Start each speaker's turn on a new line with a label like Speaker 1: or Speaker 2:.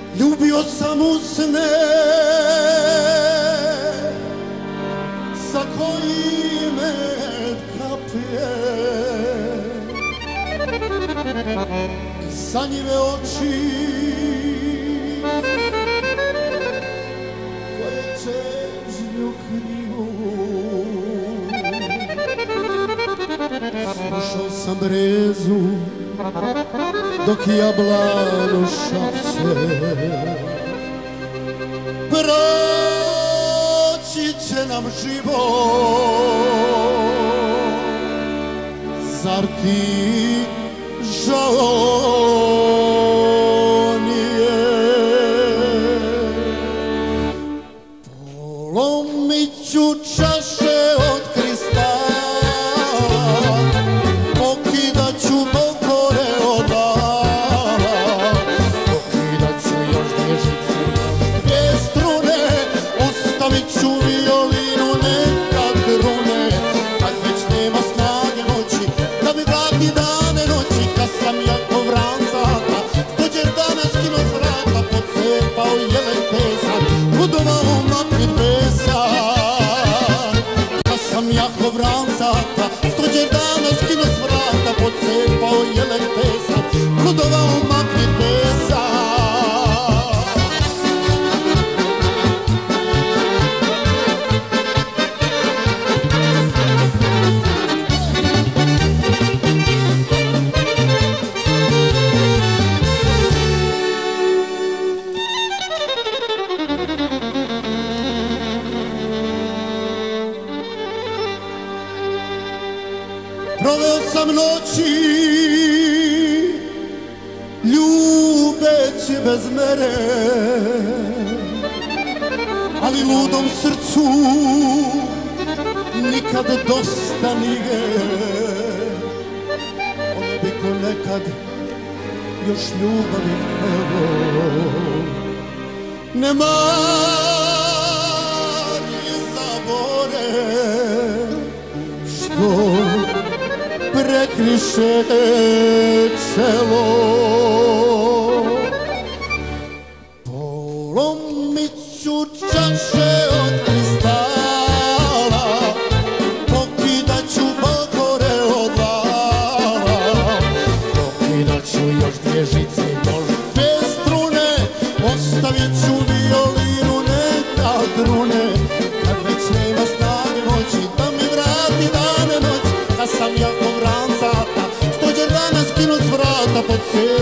Speaker 1: Ljubio sam usne sa koji med kapije i sanjive oči koje čežnju kriju. Slušao sam brezu dok jablano šapće, proći će nam život, zar ti žao nije? Polomit ću čaše od kristala, pokidat ću bokore od lala, pokidat ću još dvije žice, dvije strune, ostavit ću violinu neka trune, kad već nema snage noći, da mi vrati dane noći, kad sam jako vrancata, stođe danas kino s vrata, pocepao jelen pesan, budovao maknit pesan. Kad sam jako vrancata, stođe danas kino s vrata, pocepao jelen pesan, budovao maknit pesan. Proveo sam noći ljubeći bez mere, ali ludom srcu nikad dosta nije. Ono bi ko nekad još ljubavi htelo, ne mari zabore što prekriše čelo. Polomit ću čaše od kristala, pokidat ću bokore od lala, pokidat ću još dvije žice, još dvije strune, ostavit ću violinu neka trune, kad već nema snage noći, da mi vrati dane noći, kad sam jako vrancata, stođer danas kino s vrata, pocepao